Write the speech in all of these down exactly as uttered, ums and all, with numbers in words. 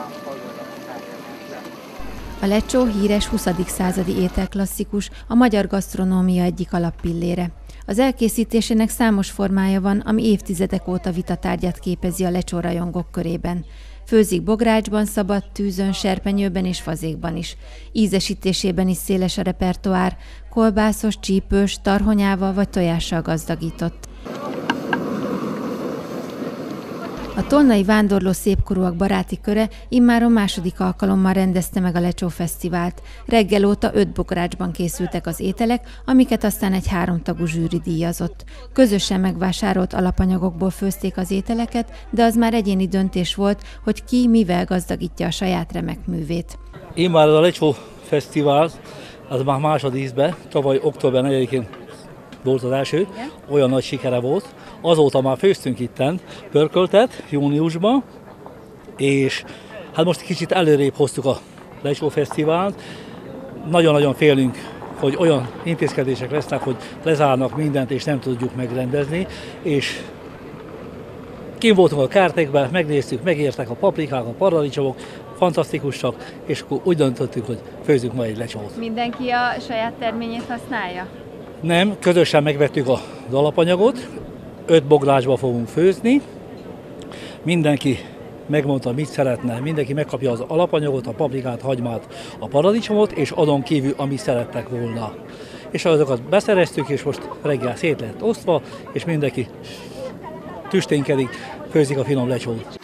A lecsó híres huszadik századi ételklasszikus, a magyar gasztronómia egyik alappillére. Az elkészítésének számos formája van, ami évtizedek óta vitatárgyát képezi a lecsó rajongók körében. Főzik bográcsban, szabad tűzön, serpenyőben és fazékban is. Ízesítésében is széles a repertoár, kolbászos, csípős, tarhonyával vagy tojással gazdagított. A tolnai vándorló szépkorúak baráti köre immáron második alkalommal rendezte meg a Lecsó Fesztivált. Reggel óta öt bográcsban készültek az ételek, amiket aztán egy háromtagú zsűri díjazott. Közösen megvásárolt alapanyagokból főzték az ételeket, de az már egyéni döntés volt, hogy ki mivel gazdagítja a saját remek művét. Immár a Lecsó Fesztivál, az már második ízben, tavaly október negyedikén volt az első, olyan nagy sikere volt. Azóta már főztünk itten pörköltet júniusban, és hát most kicsit előrébb hoztuk a Lecsó Fesztivált. Nagyon-nagyon félünk, hogy olyan intézkedések lesznek, hogy lezárnak mindent, és nem tudjuk megrendezni, és kint voltunk a kertekben, megnéztük, megértek a paprikák, a paradicsomok, fantasztikusak, és akkor úgy döntöttük, hogy főzzük ma egy lecsót. Mindenki a saját terményét használja? Nem, közösen megvettük az alapanyagot, öt bográcsba fogunk főzni, mindenki megmondta, mit szeretne, mindenki megkapja az alapanyagot, a paprikát, hagymát, a paradicsomot, és adon kívül, amit szerettek volna. És azokat beszereztük, és most reggel szét lett osztva, és mindenki tüsténkedik, főzik a finom lecsót.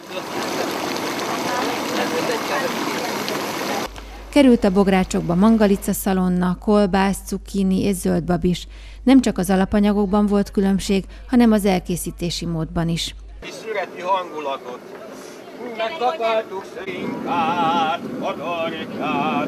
Került a bográcsokba mangalica szalonna, kolbász, cukkini és zöldbabis. Nem csak az alapanyagokban volt különbség, hanem az elkészítési módban is. Kis szüreti hangulatot, megtakartuk szrinkát, a darikát,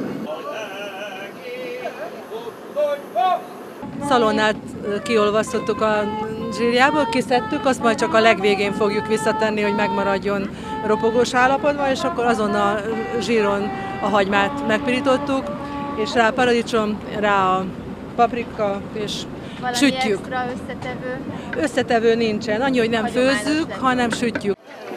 Szalonnát kiolvasztottuk a zsírjából, kiszedtük, azt majd csak a legvégén fogjuk visszatenni, hogy megmaradjon ropogós állapotban, és akkor azonnal zsíron a hagymát megpirítottuk, és rá a paradicsom, rá a paprika, és valami sütjük. Extra összetevő? Összetevő nincsen, annyi, hogy nem főzzük, hanem sütjük.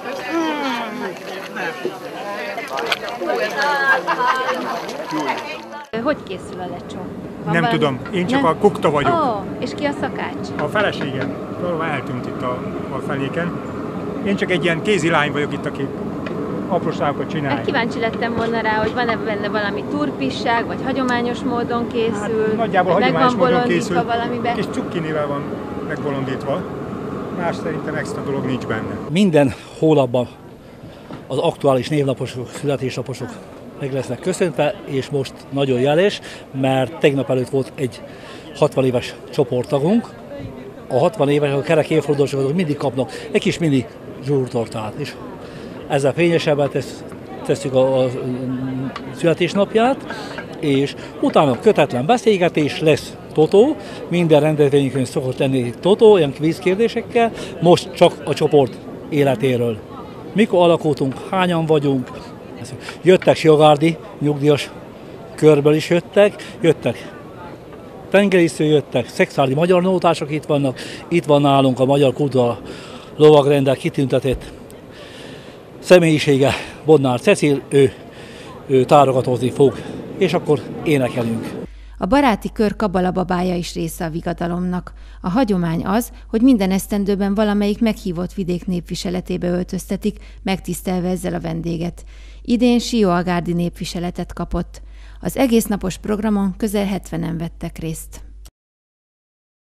Hogy készül a lecsó? Van Nem valami? tudom, én csak Nem? a kukta vagyok. Ó, és ki a szakács? A feleségem, valahol eltűnt itt a, a feléken. Én csak egy ilyen kézi lány vagyok itt, aki apróságokat csinálja. Hát kíváncsi lettem volna rá, hogy van-e benne valami turpisság, vagy hagyományos módon készül, Hát, nagyjából vagy hagyományos meg van módon bolondítva készül, valamibe. kis cukkinivel van megbolondítva. Más szerintem extra dolog nincs benne. Minden hónapban az aktuális névnaposok, születésnaposok meg lesznek köszöntve, és most nagyon jeles, mert tegnap előtt volt egy hatvan éves csoporttagunk. A hatvan éves, a kerek évfordulósok mindig kapnak egy kis mini zsúrtortát, és ezzel fényesebben tesz, tesszük a, a születésnapját, és utána kötetlen beszélgetés, lesz totó, minden rendezvényünkön szokott lenni totó, olyan kvízkérdésekkel, most csak a csoport életéről. Mikor alakultunk, hányan vagyunk, jöttek Siogárdi, nyugdíjas körből is jöttek, jöttek tengerésző, jöttek szexádi magyar nótások itt vannak, itt van nálunk a Magyar Kultúra Lovagrendel kitüntetett személyisége, Bodnár Cecil, ő, ő tárogatózni fog, és akkor énekelünk. A baráti kör kabalababája is része a vigadalomnak. A hagyomány az, hogy minden esztendőben valamelyik meghívott vidék népviseletébe öltöztetik, megtisztelve ezzel a vendéget. Idén sióagárdi népviseletet kapott. Az egésznapos programon közel hetvenen vettek részt.